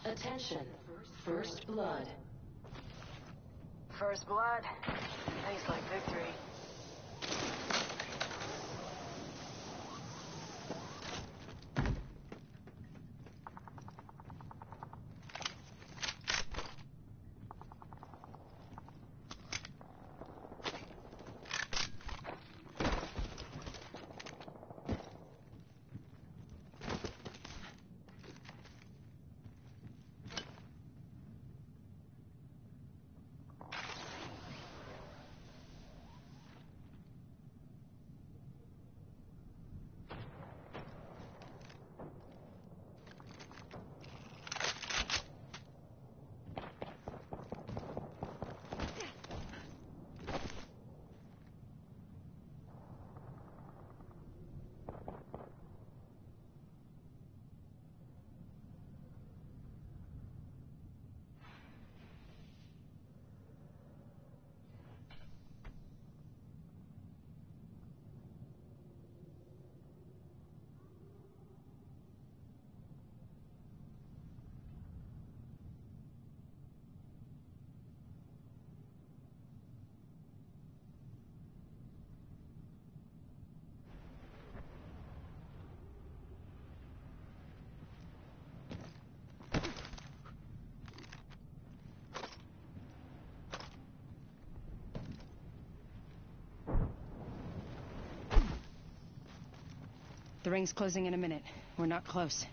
Attention. First blood. First blood. Tastes like victory. The ring's closing in a minute. We're not close.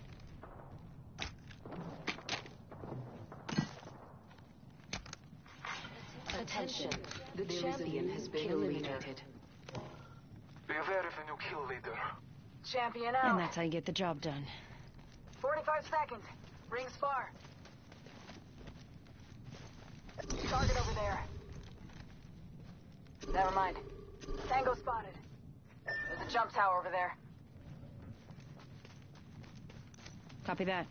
Attention. The champion has been eliminated. Beware of the new kill leader. Champion And out. that's how you get the job done. 45 seconds. Ring's far. Target over there. Never mind. Tango spotted. There's a jump tower over there. Copy that.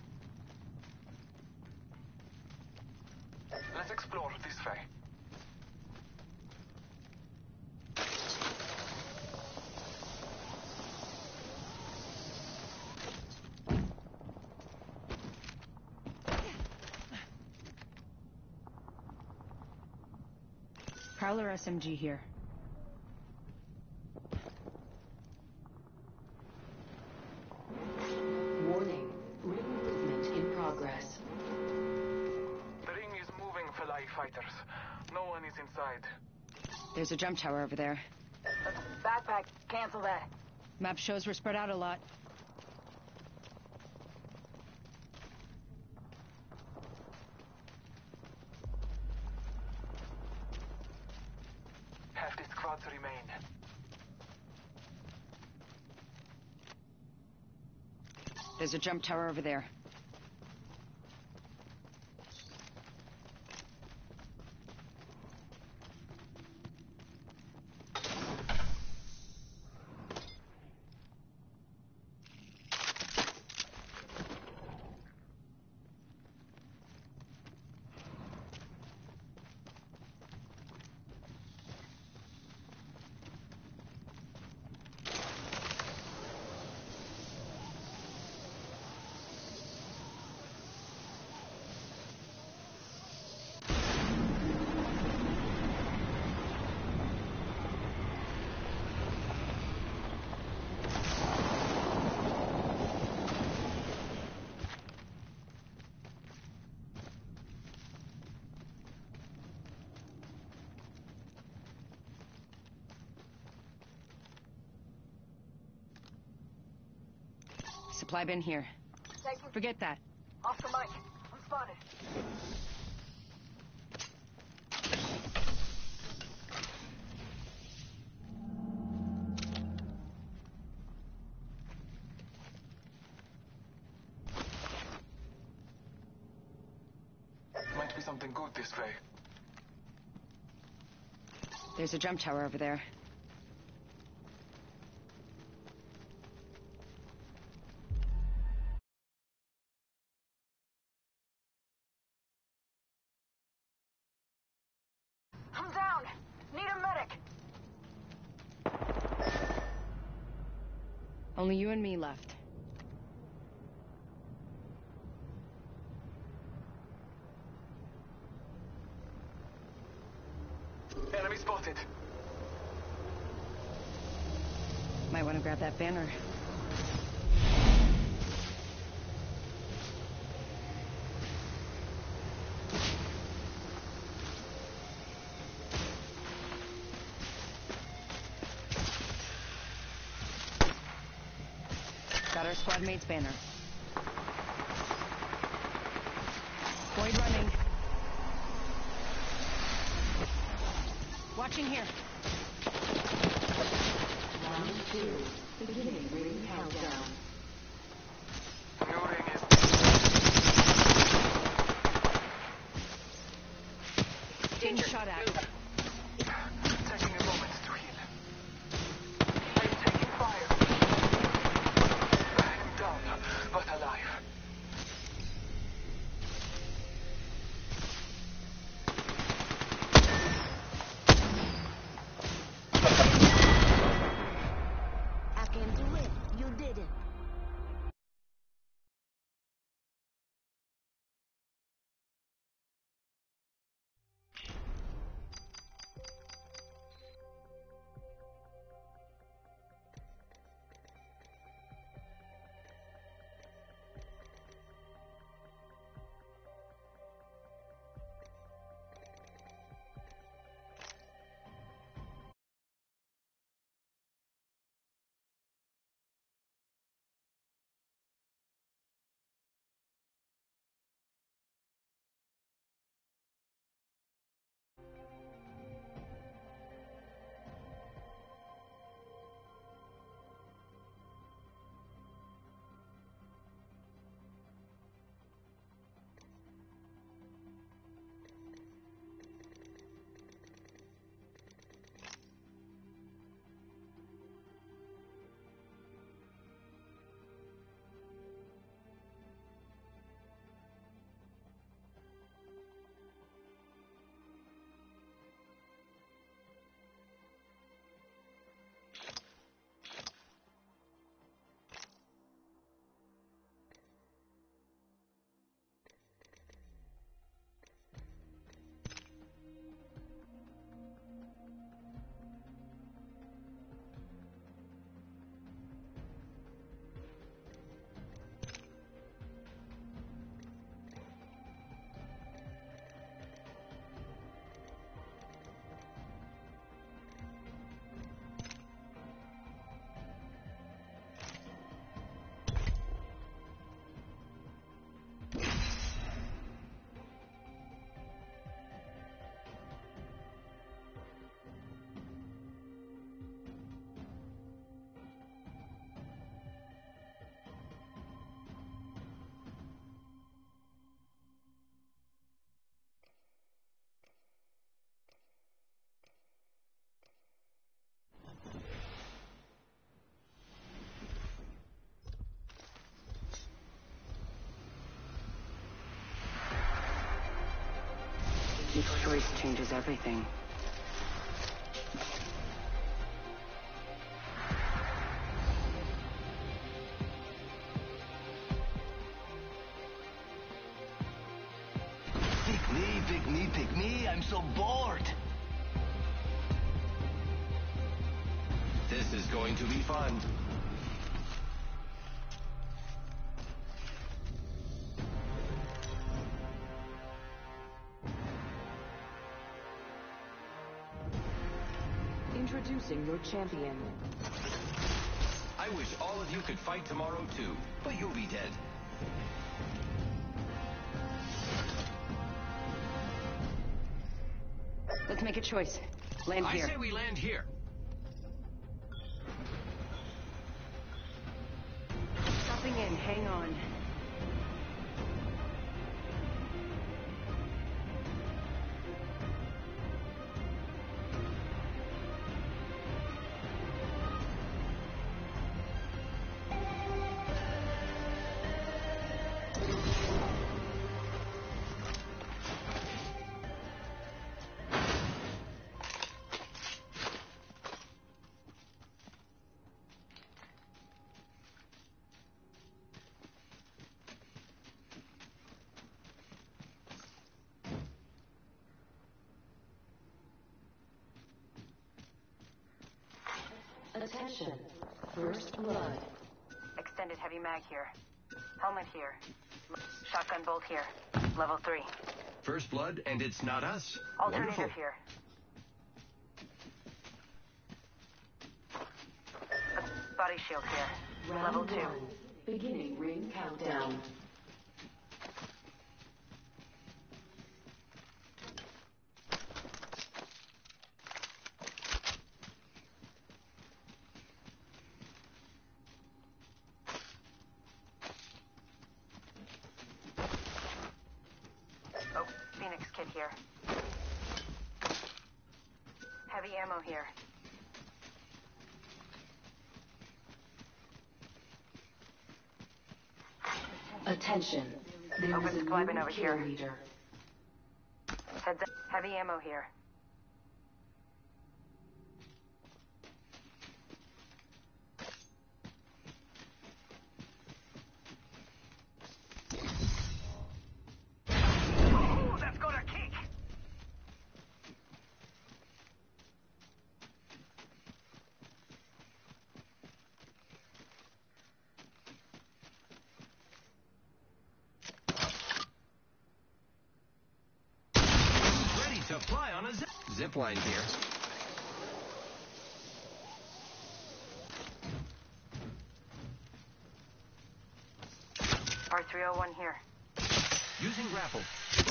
Let's explore this way. Prowler SMG here. Warning. Ring movement in progress. The ring is moving, Felai fighters. No one is inside. There's a jump tower over there. Backpack. Cancel that. Map shows we're spread out a lot. Half the squads remain. There's a jump tower over there. Supply bin here. Forget that. Oscar Mike. I'm spotted. Might be something good this way. There's a jump tower over there. I'm down. Need a medic. Only you and me left. spotted. Might want to grab that banner. Got our squad mate's banner. Void running. Watching here. Round 2. Beginning ring countdown. New ring is... Getting shot at. Taking a moment to heal. I'm taking fire. I'm down, but alive. I can do it. You did it. Each choice changes everything. Pick me, I'm so bored. This is going to be fun. Introducing your champion. I wish all of you could fight tomorrow too, but you'll be dead. Let's make a choice. Land here. I say we land here. Dropping in. Hang on. Attention. First blood. Extended heavy mag here. Helmet here. Shotgun bolt here. Level 3. First blood, and it's not us. Alternator Wonderful. here. Body shield here. Round Level 2. 1. Beginning ring countdown. Oh, Phoenix kit here. Heavy ammo here. Attention. There Open is a supply bin new over kill here. leader. Heads up. Heavy ammo here. Ooh, that's got a kick! Ready to fly on a zip line here. R301 here. Using grapple.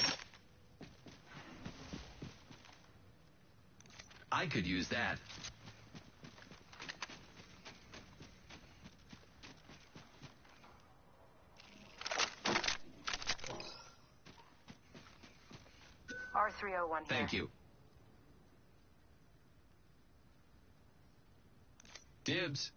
I could use that. R301 here. Thank you. Dibs.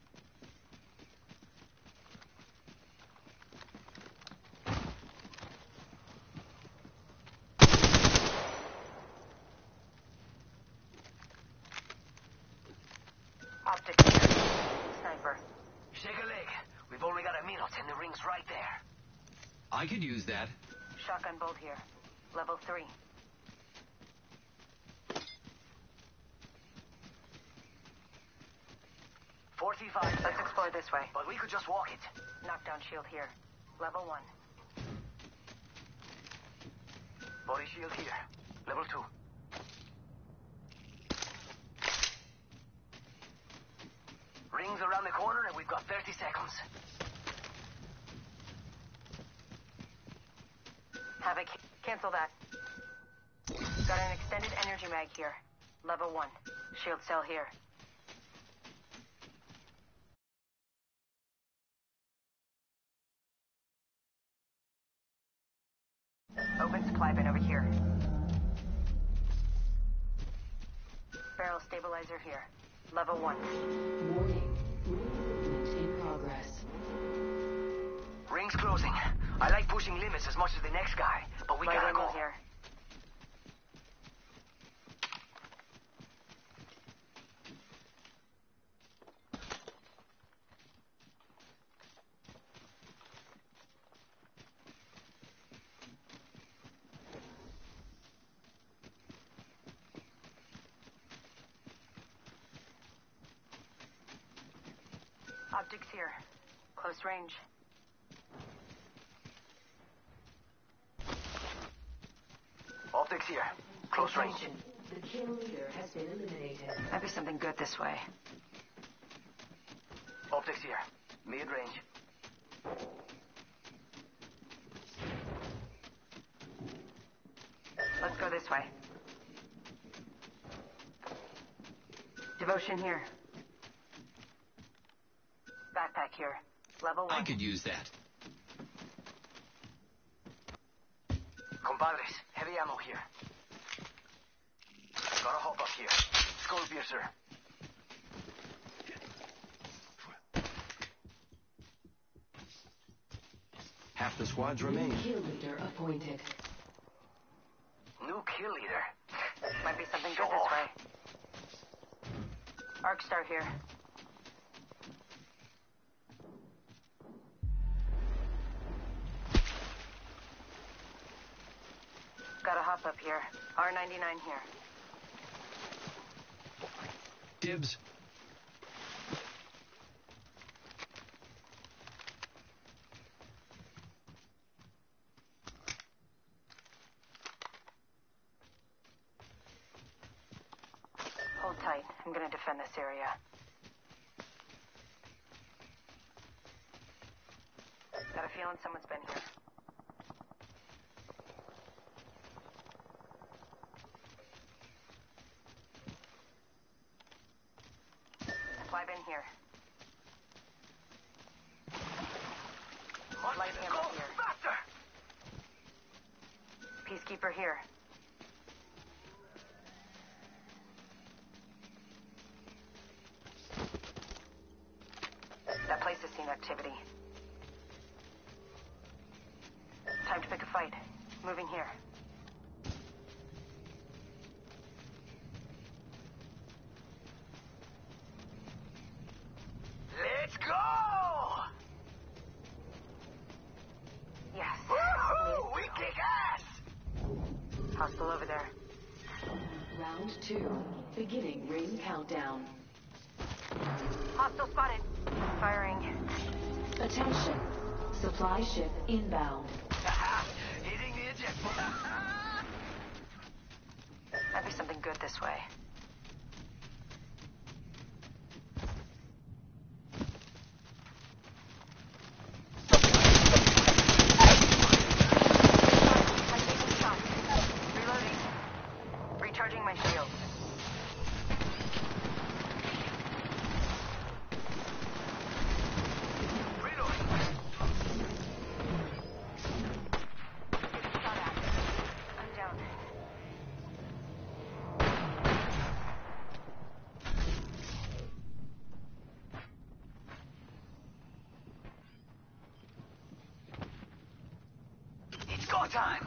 Optic here. Sniper. Shake a leg. We've only got a minute and the ring's right there. I could use that. Shotgun bolt here. Level 3. Let's explore this way. But we could just walk it. Knockdown shield here. Level 1. Body shield here. Level 2. Rings around the corner and we've got 30 seconds. Havoc. Cancel that. Got an extended energy mag here. Level 1. Shield cell here. Open supply bin over here. Barrel stabilizer here. Level 1. Warning. Movement in progress. Ring's closing. I like pushing limits as much as the next guy, but we Light gotta ammo go. here. Optics here. Close range. Optics here. Close range. Attention. The kill leader has been eliminated. Might be something good this way. Optics here. Mid-range. Let's go this way. Devotion here. Backpack here. Level 1. I could use that. Compadres, heavy ammo here. Gotta hop up here. Skull piercer. Half the squads New remain. kill leader appointed. New kill leader. Might be something good this way. Arc star here. Gotta hop up here. R99 here. Dibs. tight. I'm gonna defend this area. Got a feeling someone's been here. Supply bin here. Light ammo here. Faster! Peacekeeper here. That place has seen activity. Time to pick a fight. Moving here. Let's go! Yes. Woohoo! We kick ass! Hostile over there. Round 2. Beginning ring countdown. Hostile spotted. Firing. Attention. Supply ship inbound. Hitting the eject. Might be something good this way. I'm taking shots. Reloading. Recharging my shield. Reloading. Getting shot at. I'm down. It's go time.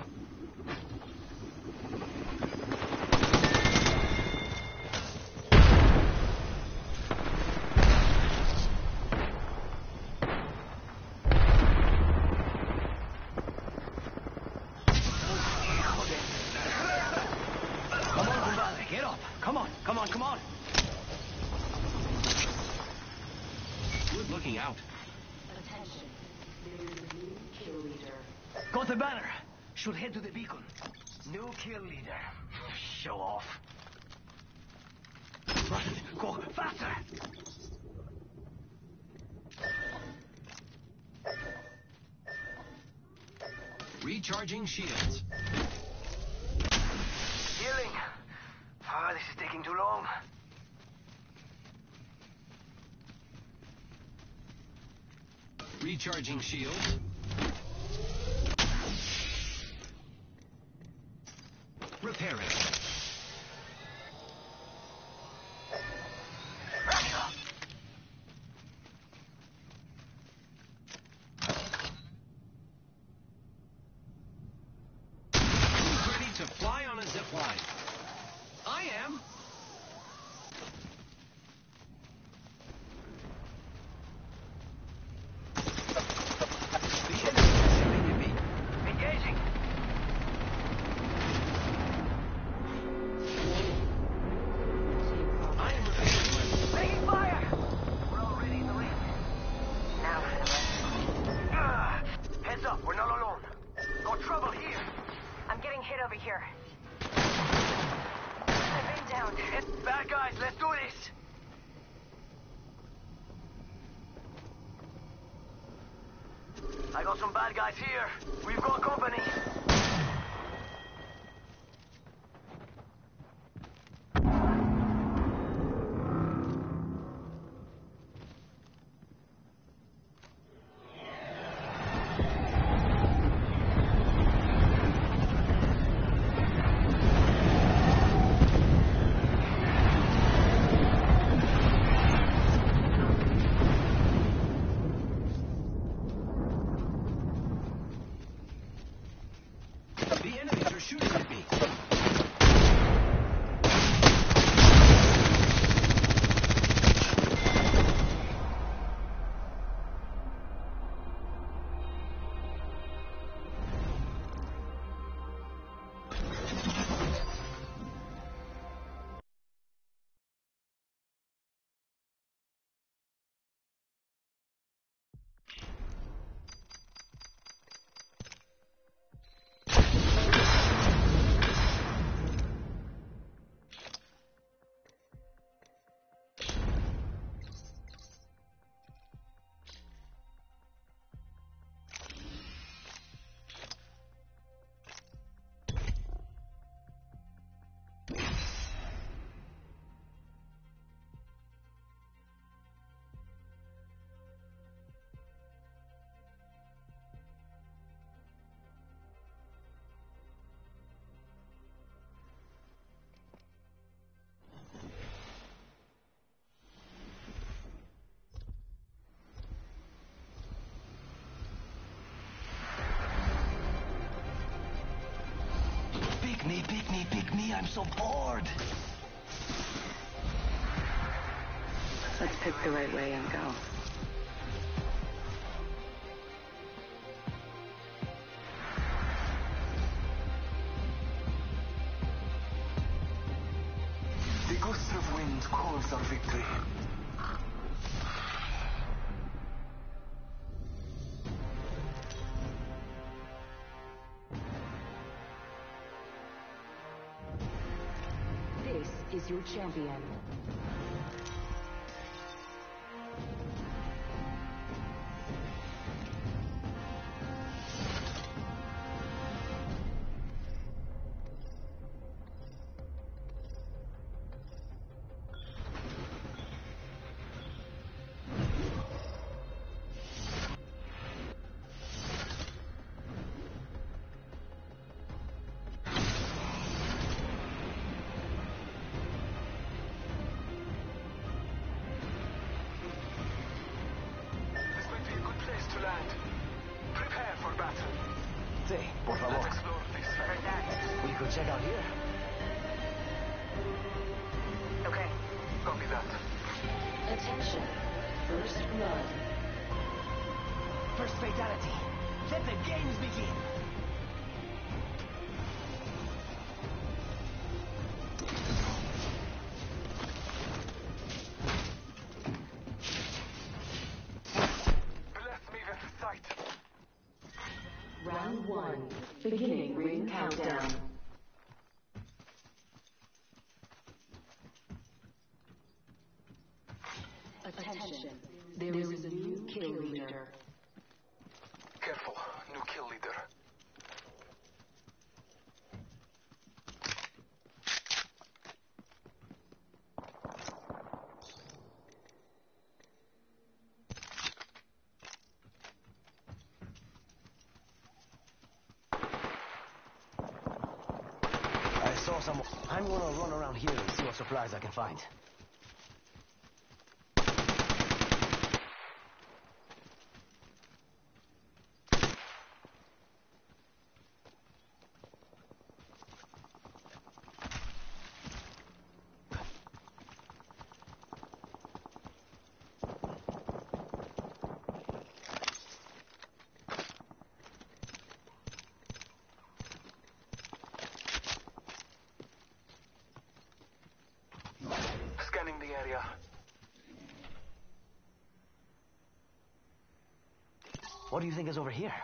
Come on, compadre, get up. Come on, come on, come on. Good looking out. Attention. There is a new kill leader. Got the banner. Should head to the beacon. New kill leader. Show off. Right, go faster. Recharging shields. Healing. Ah, this is taking too long. Recharging shields. Repairing. Who's ready to fly on a zip line? I am. The enemy is shooting at me. Engaging. I am repairing. Taking fire. We're already in the ring. Now for the rest. Heads up, we're not alone. Got trouble here. I'm getting hit over here. I've been down. Bad guys, let's do this. I got some bad guys here. We've got company. The enemies are shooting at me. me, I'm so bored. Let's pick the right way and go. The gust of wind calls our victory. This is your champion. This might be a good place to land. Prepare for battle. Sí, por favor. Let's explore this. Heard that. We could check out here. Okay. Copy that. Attention. First blood. First fatality. Let the games begin. Bless me with sight. Round 1. Beginning ring countdown. Attention. There is a new kill leader. Careful, new kill leader. I saw some. I'm gonna run around here and see what supplies I can find. Scanning the area. What do you think is over here?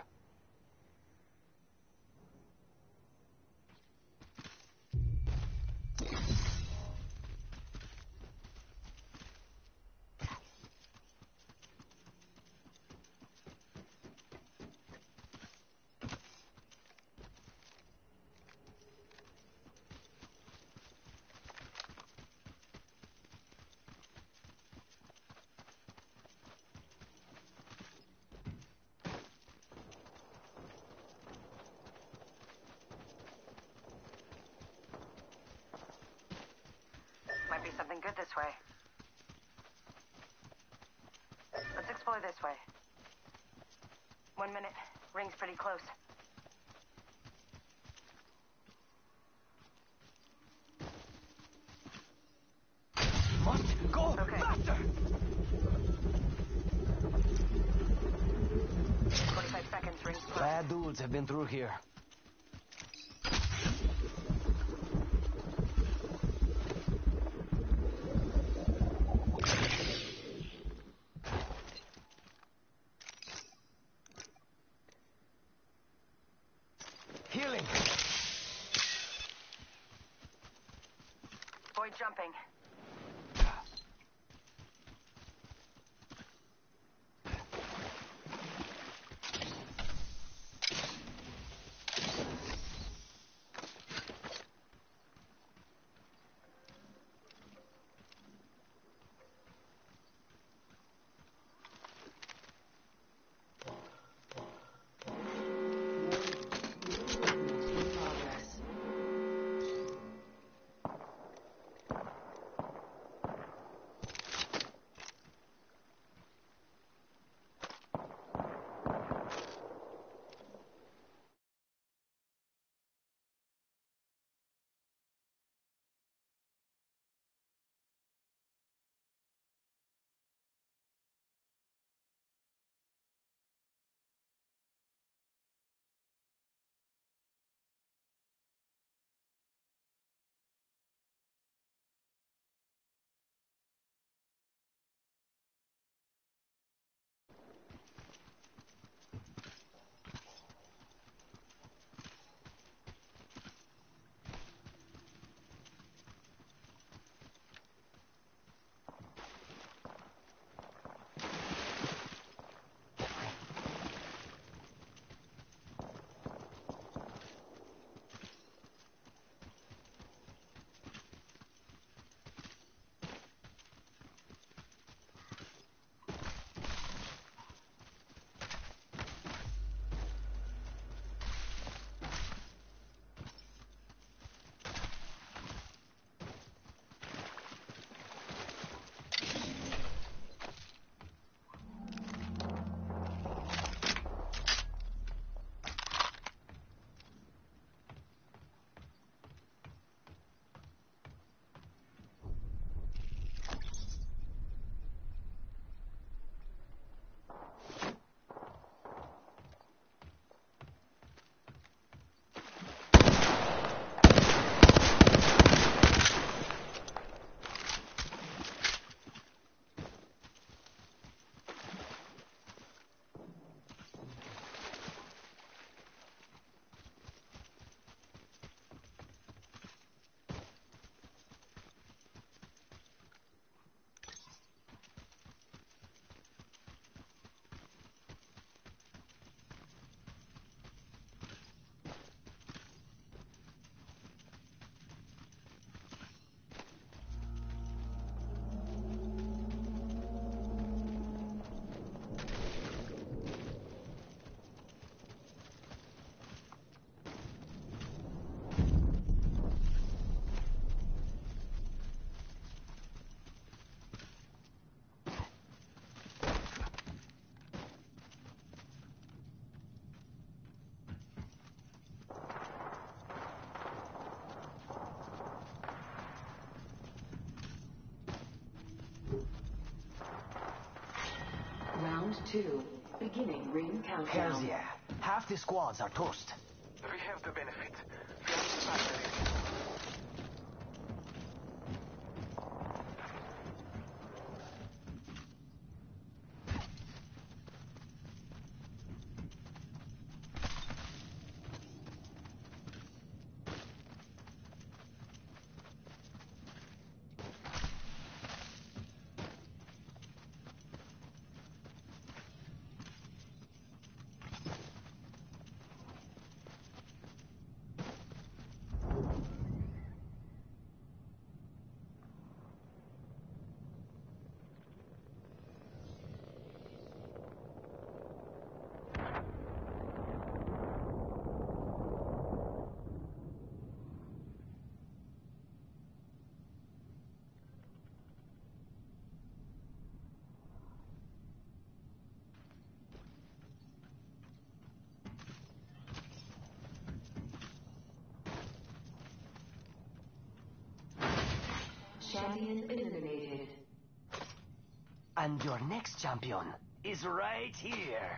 Might be something good this way. Let's explore this way. 1 minute. Ring's pretty close. Must go Okay. faster! 45 seconds. Ring's close. Bad dudes have been through here. Healing. Void jumping. In progress. 2. Beginning ring Hells countdown. yeah. Half the squads are toast. We have the benefit. We are inside the ring. Champion eliminated. And your next champion is right here.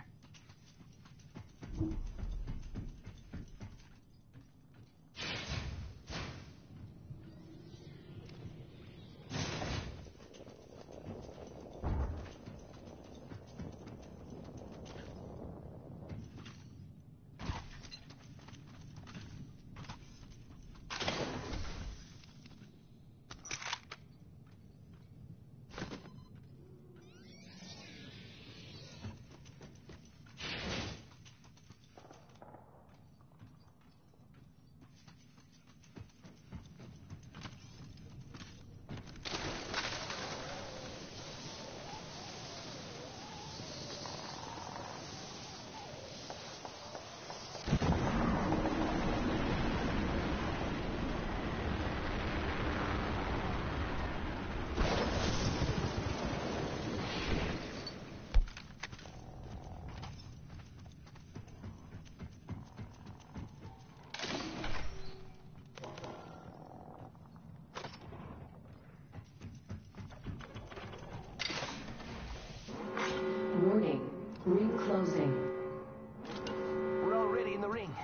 Warning. Ring closing. We're already in the ring.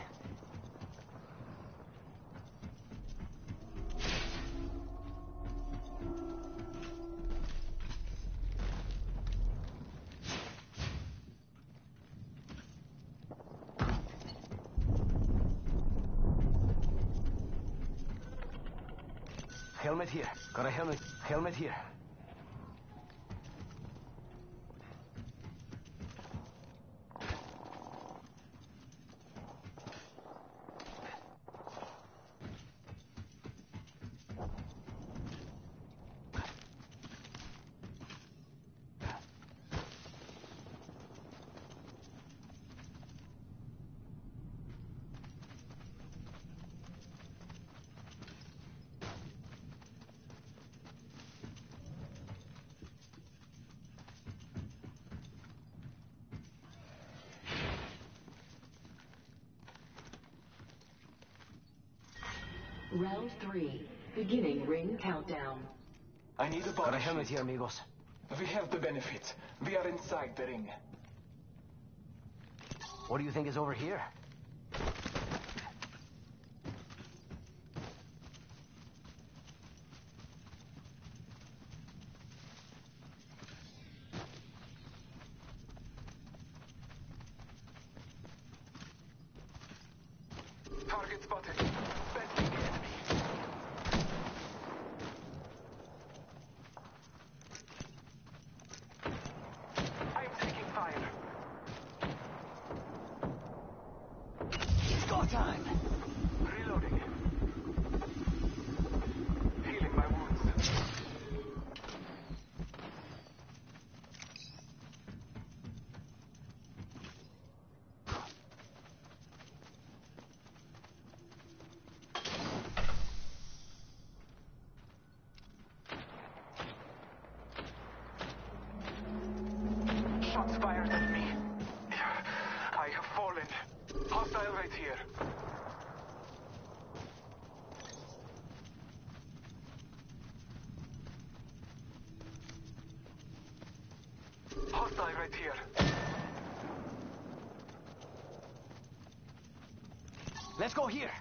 Helmet here. Got a helmet. Helmet here. Round 3. Beginning ring countdown. I need a Got a body helmet shield. here, amigos. We have the benefit. We are inside the ring. What do you think is over here? Target spotted. Sensing the enemy. I am taking fire. Go time! Reloading. Healing my wounds. Shots fired at me. I have fallen. Hostile right here. Hostile right here. Let's go here.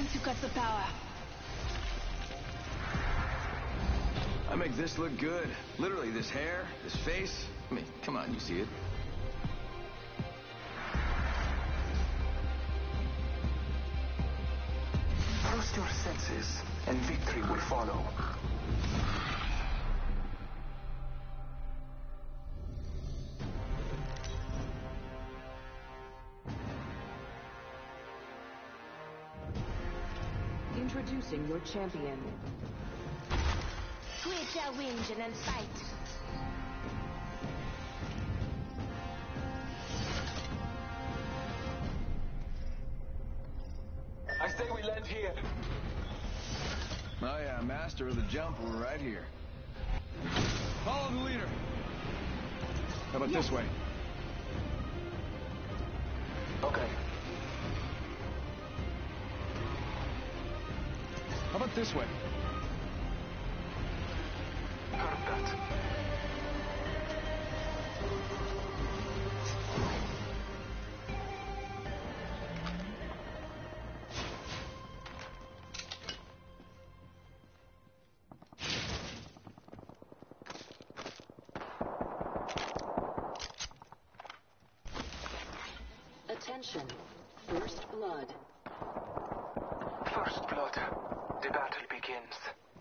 Time to cut the power. I make this look good. Literally, this hair, this face. I mean, come on, you see it. Trust your senses, and victory will follow. Introducing your champion. Create your engine and fight. I say we land here. Oh yeah, master of the jump, we're right here. Follow the leader. How about this way? Okay. How about this way? Heard that. Attention. First blood. First blood. The battle begins.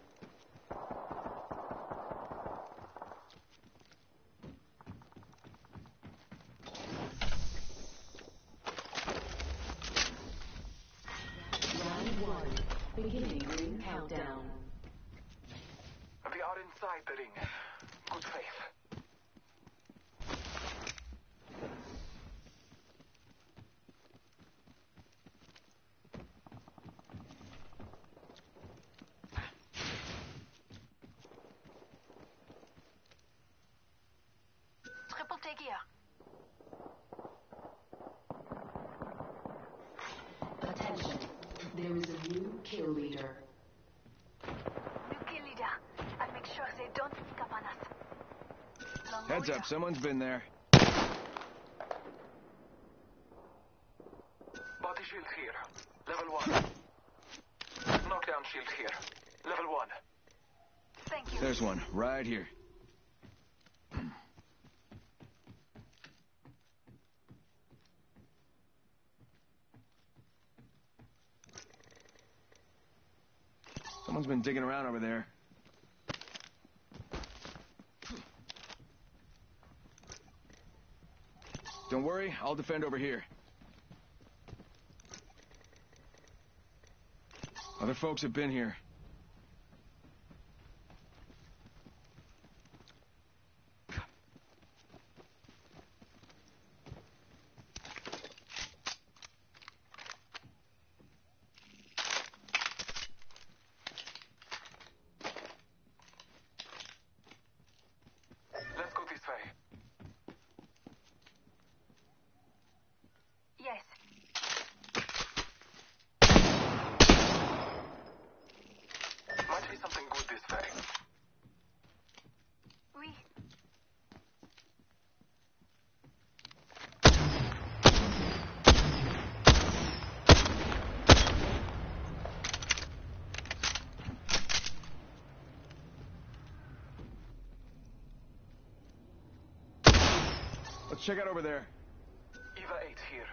Round 1. Beginning ring countdown. We are inside the ring. Good faith. Triple take here. Attention. There is a new kill leader. New kill leader. I'll make sure they don't sneak up on us. Long Heads way up, someone's been there. Body shield here. Level 1. Knockdown shield here. Level 1. Thank you. There's one, right here. Someone's been digging around over there. Don't worry, I'll defend over here. Other folks have been here. Let's go this way. Yes. Might be something good this way. Oui. Let's check out over there. Eva 8 here.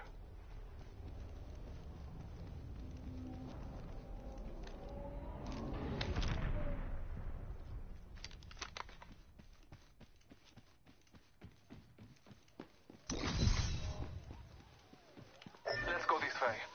Let's go this way.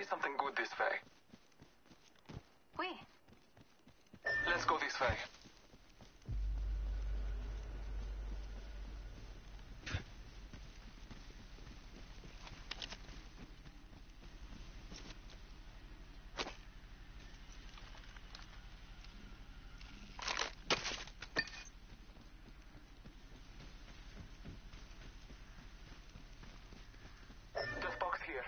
be something good this way. Oui. Let's go this way. Death box here.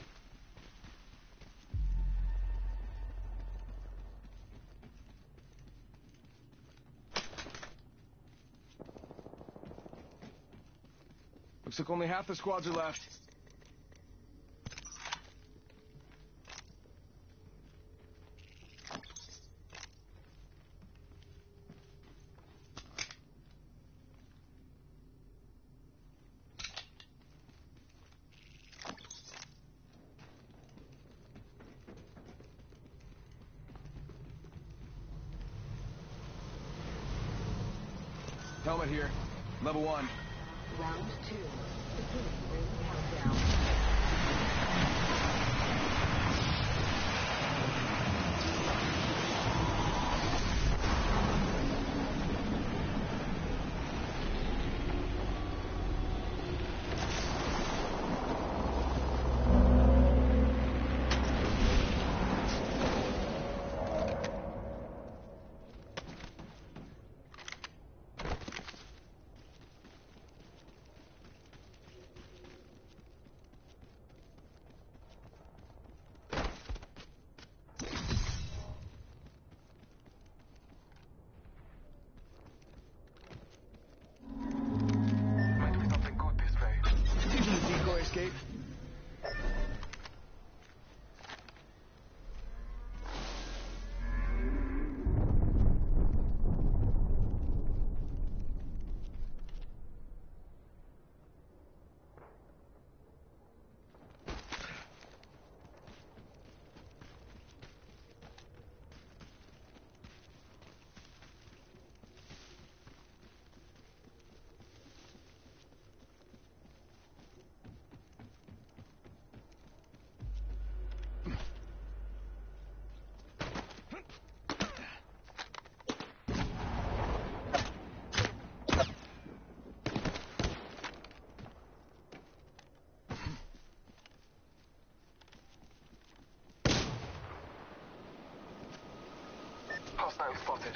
Looks like only half the squads are left. Helmet here. Level 1. Round 2. Beginning ring countdown. Might be something good this way. Using the decoy escape. Hostile spotted.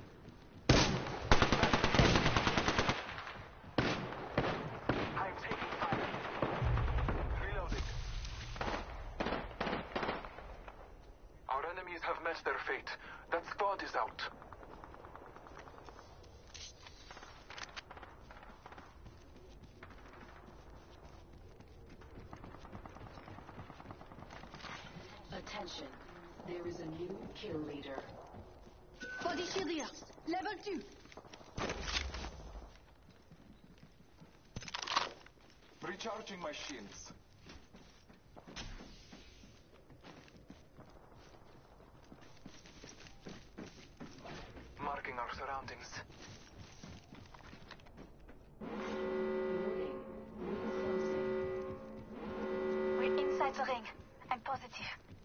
I'm taking fire. Reloading. Our enemies have met their fate. That squad is out. Attention. There is a new kill leader. Body shield here. Level 2. Recharging my shields. Marking our surroundings. Warning. Ring closing. We're inside the ring. I'm positive.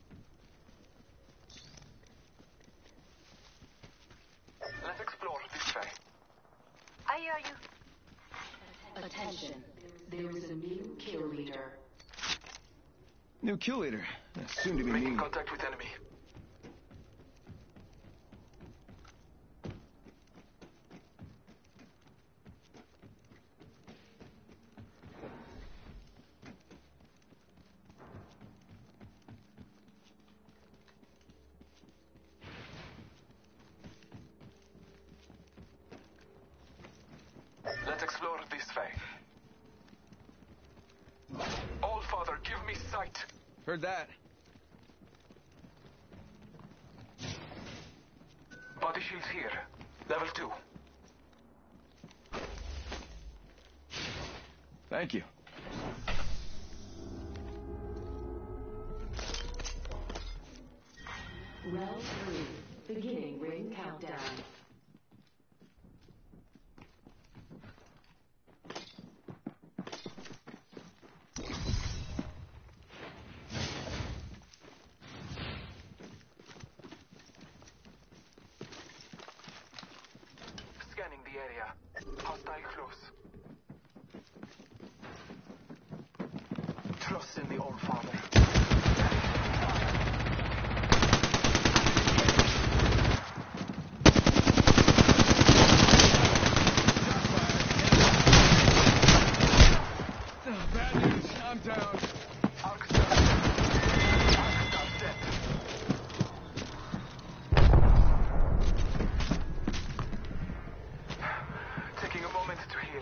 Let's explore this way. I hear you. Attention. There is a new kill leader. New kill leader. Soon to be Making me. contact with enemy. Let's explore this way. All Father, give me sight. Heard that. Body shields here. Level 2. Thank you. Round 3. Beginning ring countdown. the area. Hostile close. Trust in the All Father. Bad news. I'm down. Taking a moment to heal.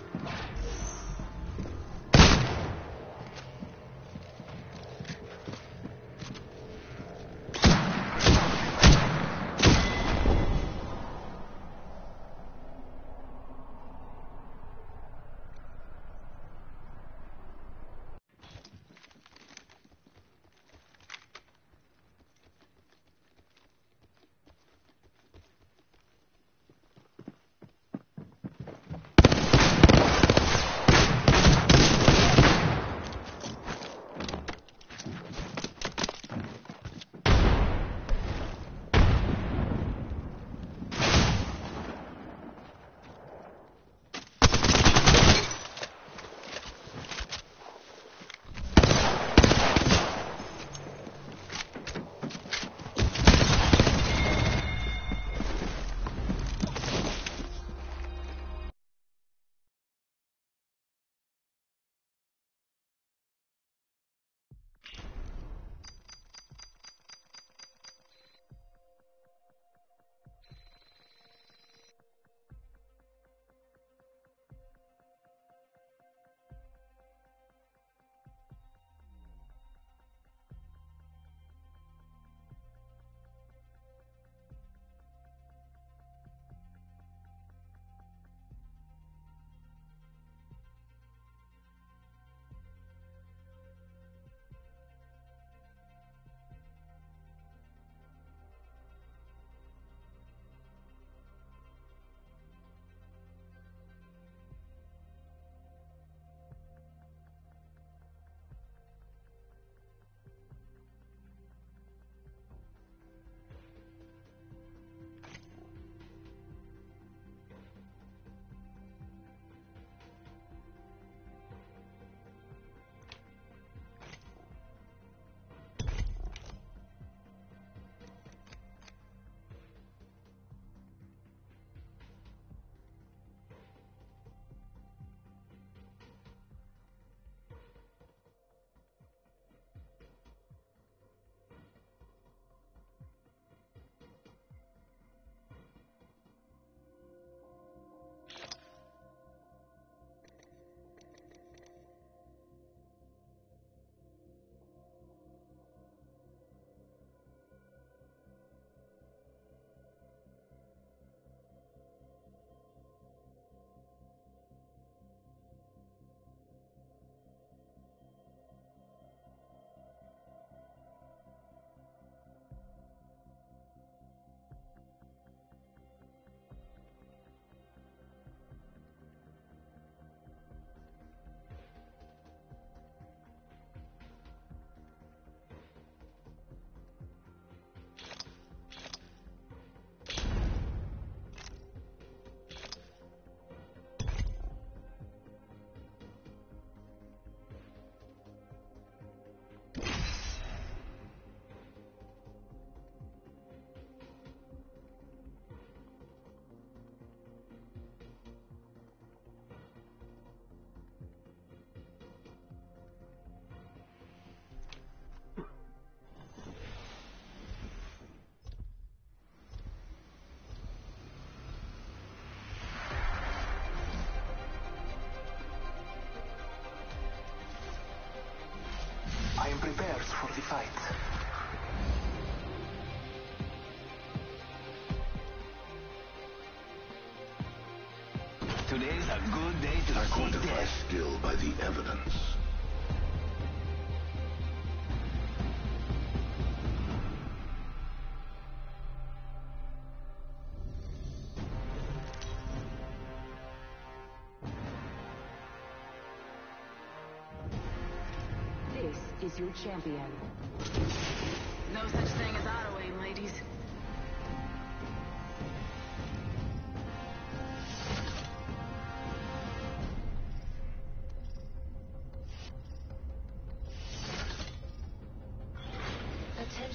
I am prepared for the fight. Today's a good day to I see quantify death. skill by the evidence. This is your champion. No such thing as auto-aim, ladies.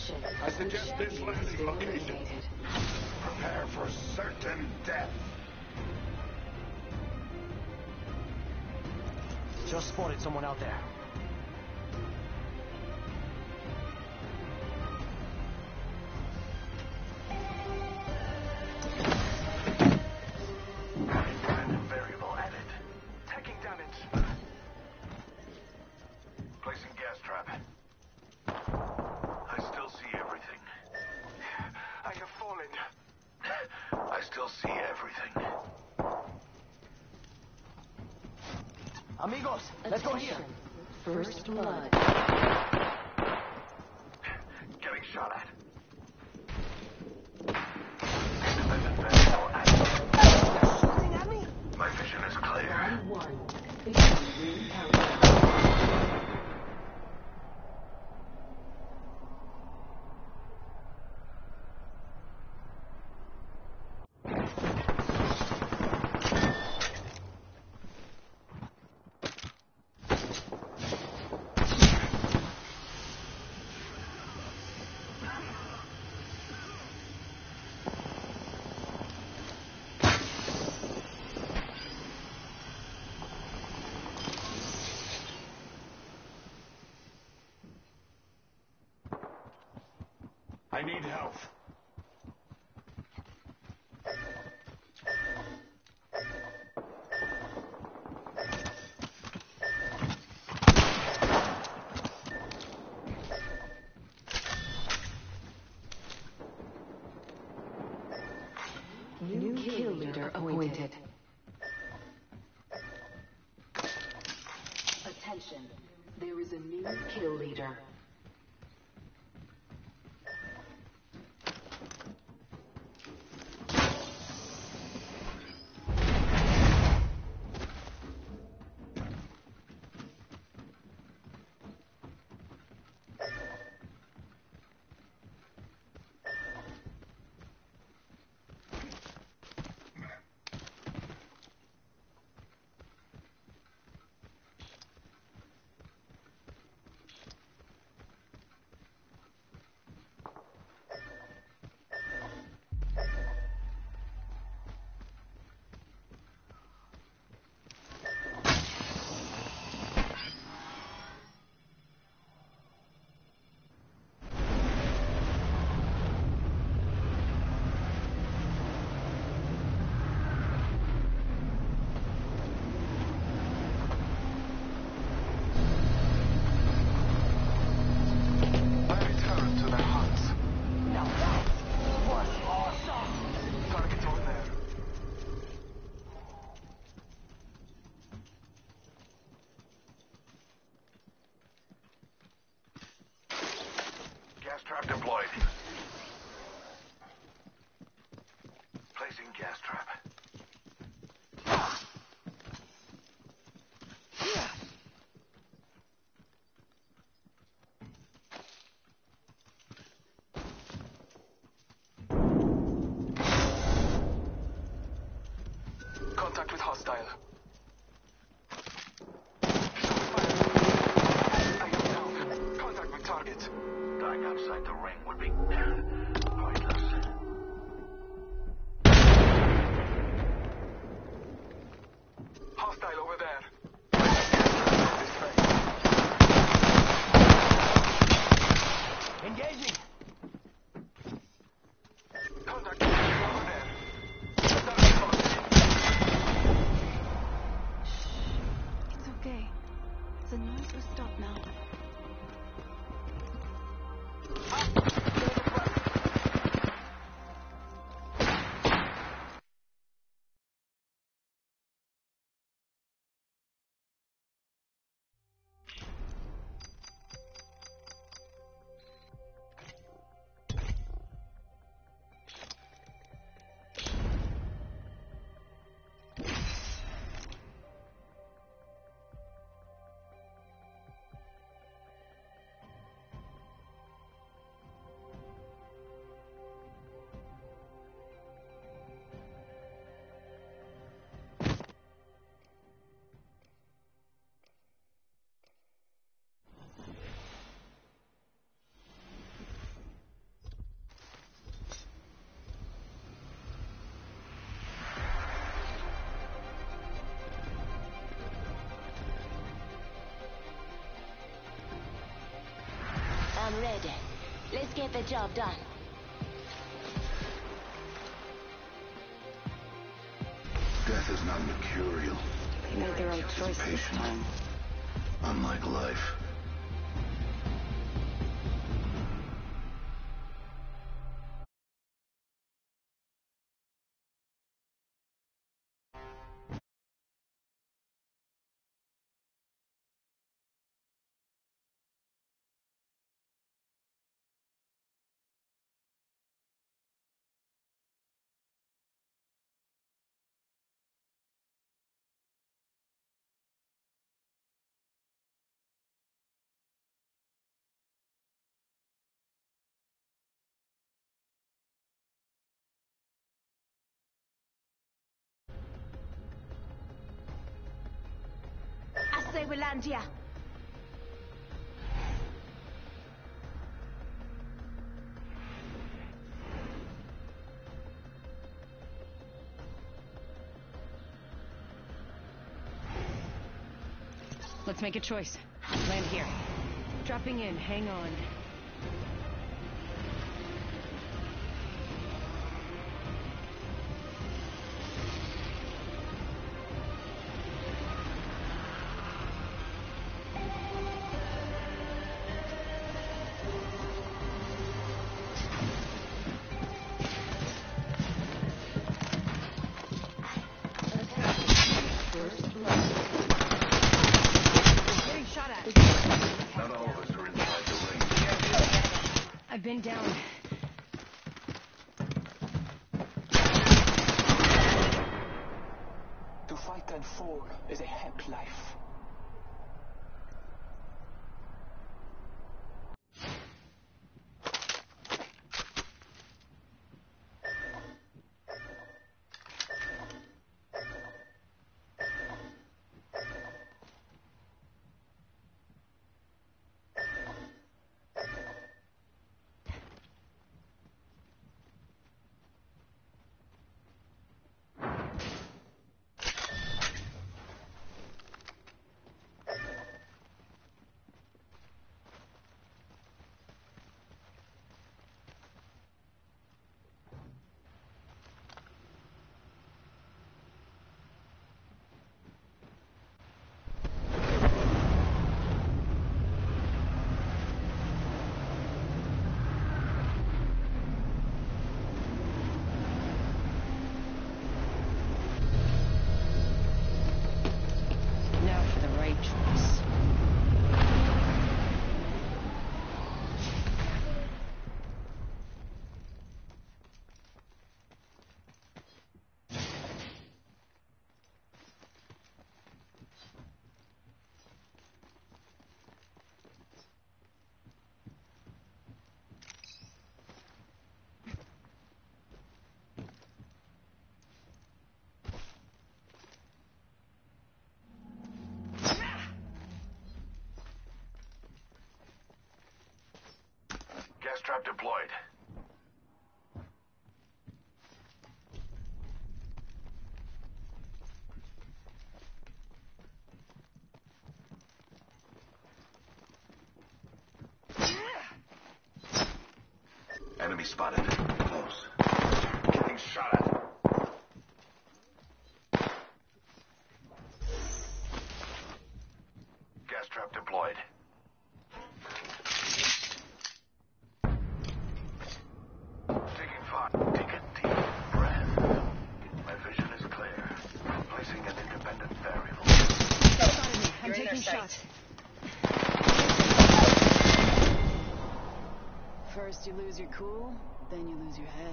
Attention. I suggest The this champion has landing been location. eliminated. Prepare for certain death. Just spotted someone out there. Random variable added. Taking damage. Placing gas trap. I still see everything. I have fallen. I still see everything. Amigos, let's go here. Attention. First blood. Getting shot at. Independent variable active. Shooting at me? My vision is clear. Round 1. Beginning ring countdown. I need help. New kill leader appointed. Attention. There is a new kill leader. Gas trap deployed. Placing gas trap. Contact with hostile. I am down. Contact with target. Dying outside the ring would be pointless. Hostile over there. Engaging. Contact over there. Target spotted. I'm ready. Let's get the job done. Death is not mercurial. They made their own choice this time. Unlike life. I say we land here. Let's make a choice. Land here. Dropping in, hang on. Not all of us are inside the ring. I've been down. To fight and fall is a heck life. Now for the right choice. Gas trap deployed. Enemy spotted. Close. Getting shot at. Gas trap deployed. Taking fire. Take a deep breath. My vision is clear. Placing an independent variable. I'm taking shots. First you lose your cool, then you lose your head.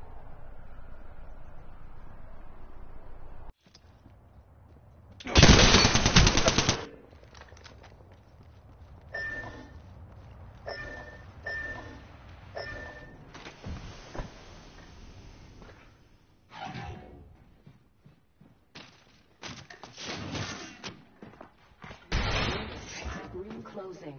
Ring closing.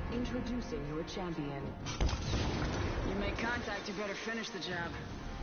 Introducing your champion. You make contact, you better finish the job.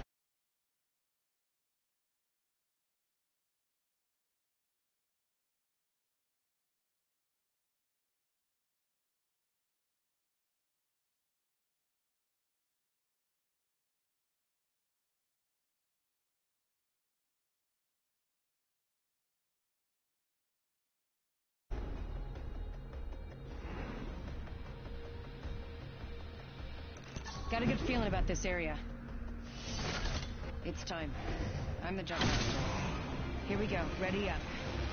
Got a good feeling about this area. It's time. I'm the jump master. Here we go. Ready up.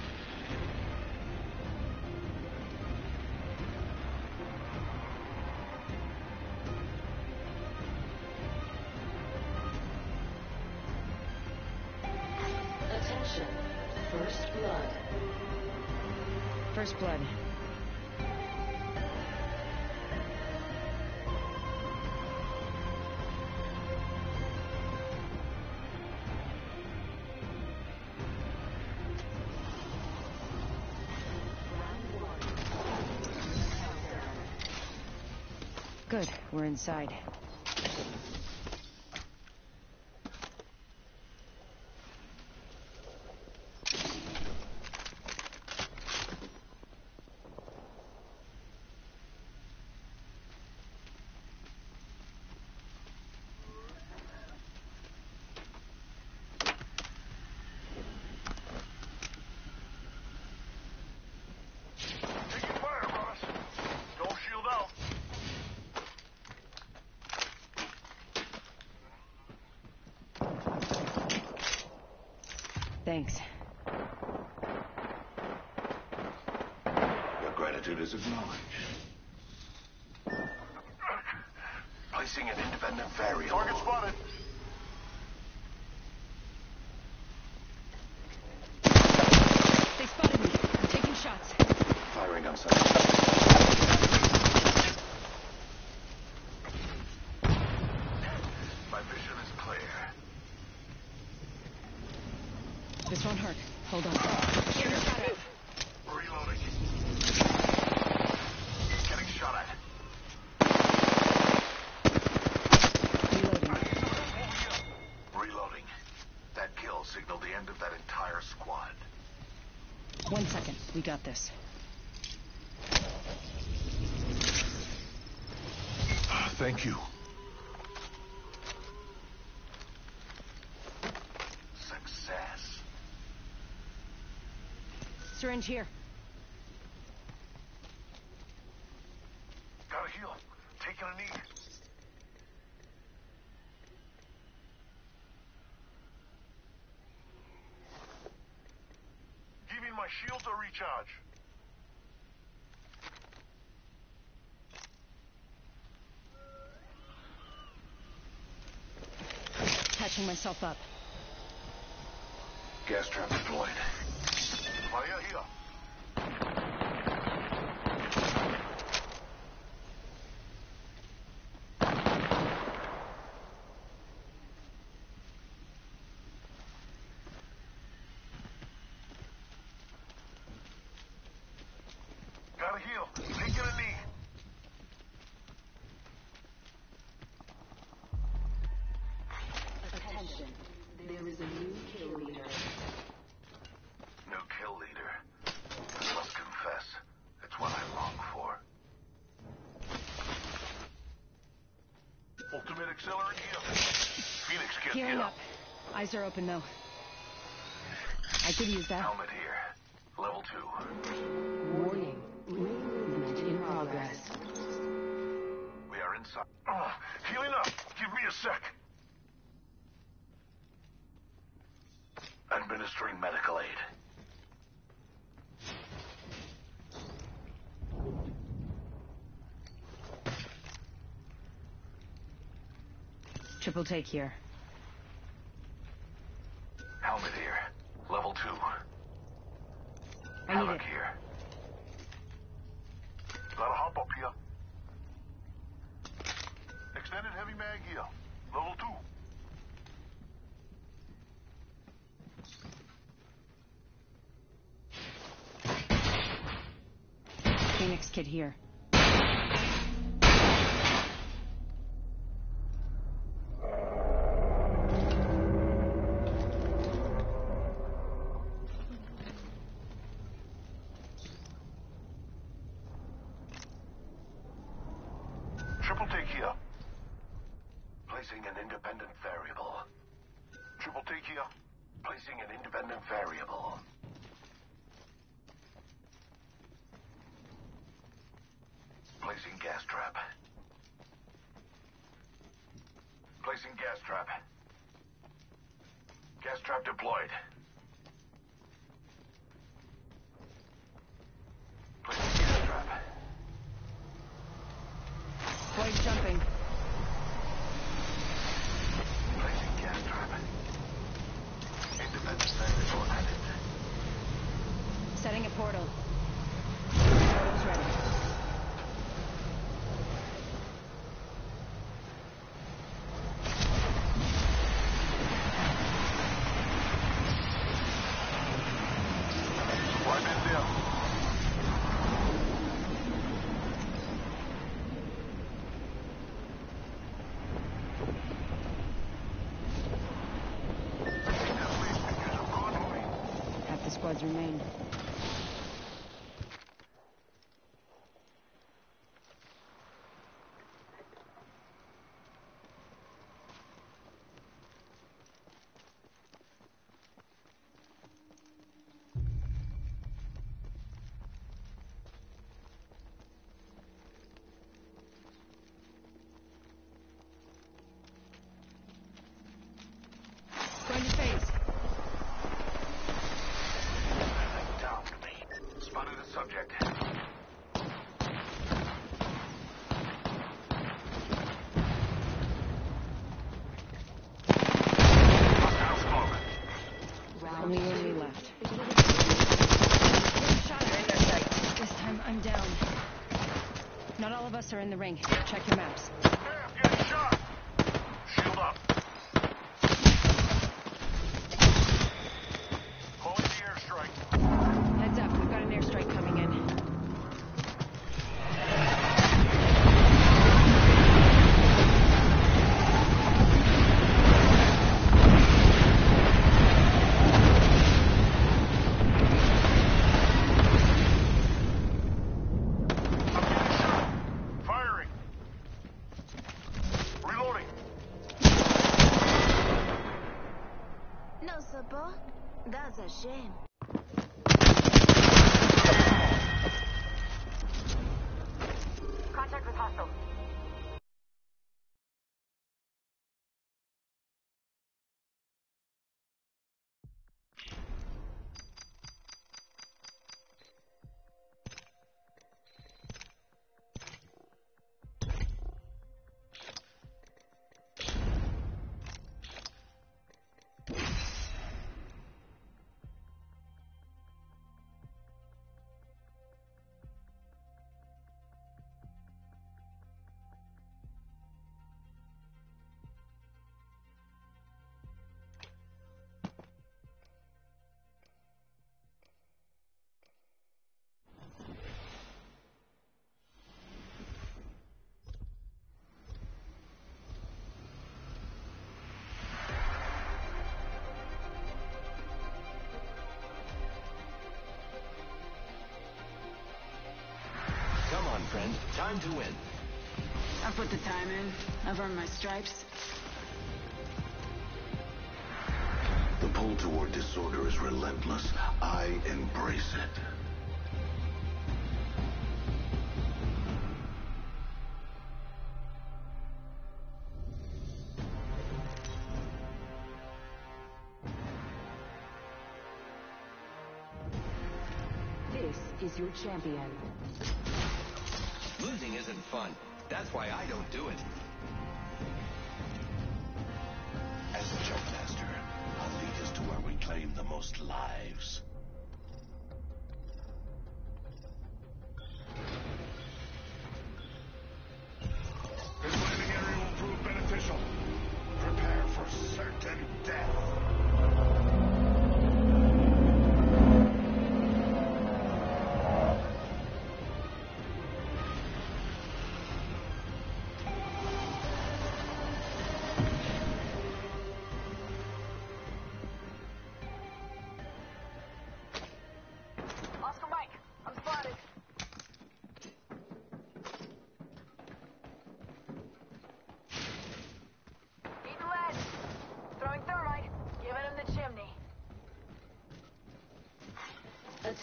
Attention. First blood. First blood. Good, we're inside. Taking fire, Ross. Don't shield out. Thanks. Your gratitude is acknowledged. Placing an independent variable. Target spotted. They spotted me. I'm taking shots. Firing on sight. My vision is clear. This won't hurt. Hold on. Reloading. Getting shot at. Reloading. Reloading. That kill signaled the end of that entire squad. 1 second. We got this. Thank you. Success. Syringe here. Gotta heal. Taking a knee. Giving my shields a recharge. Patching myself up. Gas trap deployed. Fire here. Gotta heal. Taking a knee. Attention. There is a new kill leader. New kill leader. I must confess, it's what I long for. Ultimate accelerant here. Phoenix kit Healing here. up. Eyes are open though. I could use that. Helmet here. Level 2. Warning. Movement in progress. We are inside. Healing up. Give me a sec. Administering medical aid. Triple take here. Helmet here. Level 2. I need Havoc it. here. Gotta hop up here. Extended heavy mag here. Level 2. Phoenix kit here. here. Placing an independent variable. Triple T here. Placing an independent variable. Placing gas trap. Placing gas trap. Gas trap deployed. Placing gas trap. Boys jumping. Placing gas trap. Independent variable added. Setting a portal. Portal's ready. Half the squads remain. Going to phase. Down to me. Spotted a subject. Hostile smoke. Only one we left. Shot her in their sight. This time I'm down. Not all of us are in the ring. Check your maps. Hey, I'm getting shot. Shield up. Calling the airstrike. Heads up, we've got an airstrike coming in. Firing. Reloading. No support? That's a shame. Contact with hostile. Come on, friend. Time to win. I put the time in. I've earned my stripes. The pull toward disorder is relentless. I embrace it. This is your champion. Losing isn't fun. That's why I don't do it. As a Jumpmaster, I'll lead us to where we claim the most lives. This landing area will prove beneficial. Prepare for certain death.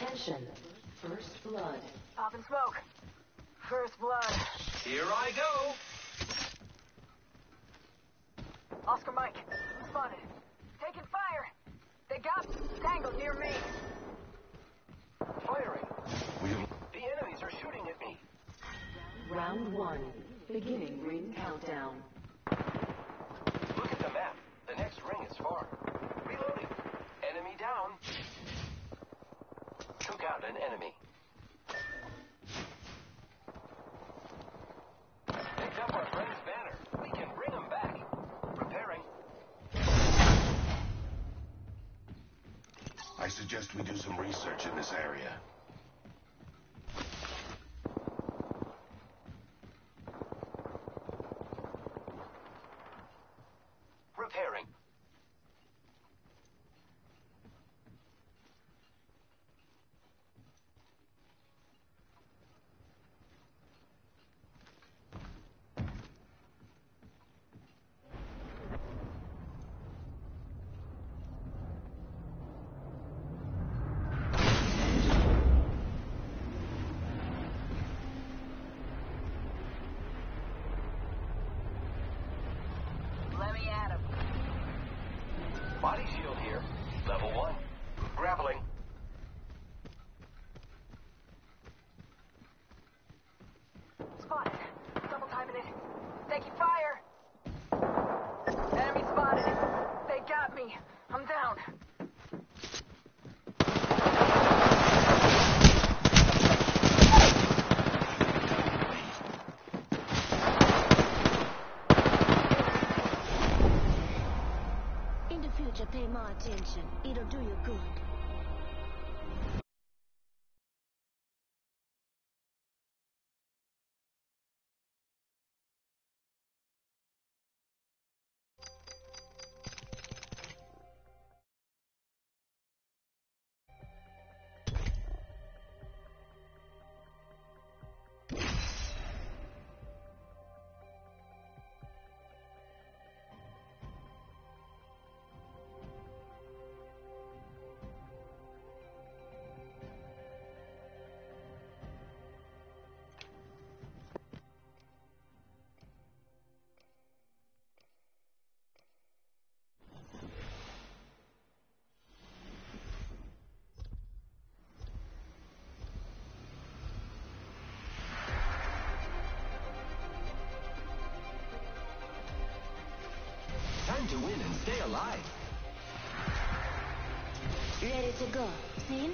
Attention. First blood. Popping smoke. First blood. Here I go. Oscar Mike, spotted. Taking fire. They got tangled near me. Firing. The enemies are shooting at me. Round 1. Beginning ring countdown. Look at the map. The next ring is far. Reloading. Enemy down. Took out an enemy. Picked up our friend's banner. We can bring them back. Repairing. I suggest we do some research in this area. Repairing. Let me at him. Body shield here. Level 1. Grappling. Spotted. Double timing it. Taking fire. Enemy spotted. They got me. I'm down. In the future, pay more attention. It'll do you good. Time to win and stay alive. Ready to go. Scene?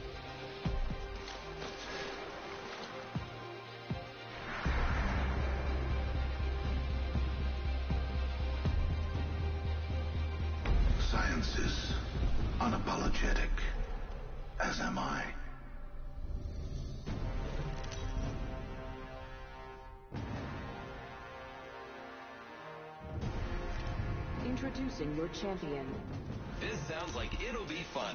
Science is unapologetic, as am I. Introducing your champion. This sounds like it'll be fun.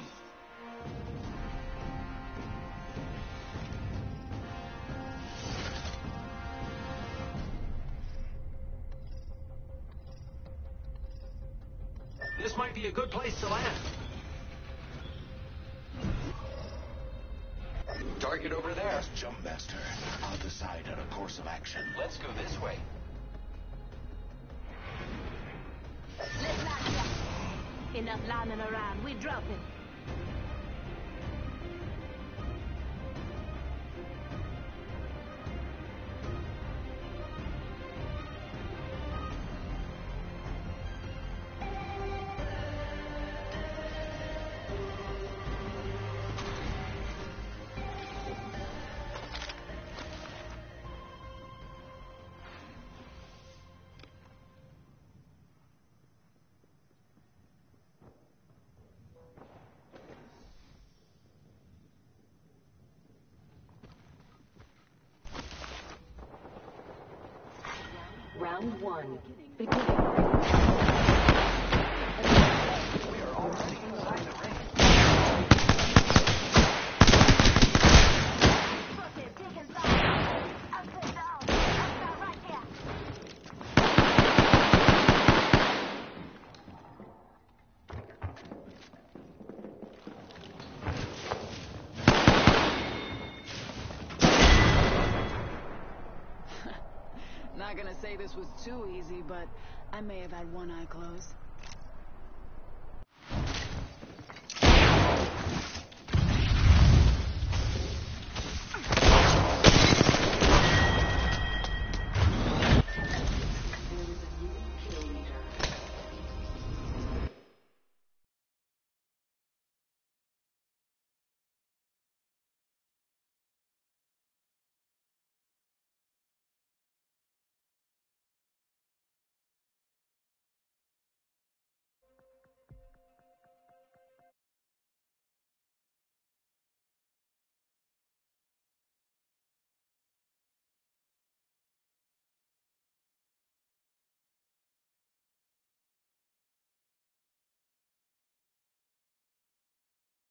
This might be a good place to land. Target over there. As Jump Master, I'll decide on a course of action. Let's go this way. Let's land here. Enough lambing around. We're dropping. Round 1. Beginning. We are already inside the ring. Taking fire. I'll sit down. I'll start right here. Not gonna say this was too easy, but I may have had one eye closed.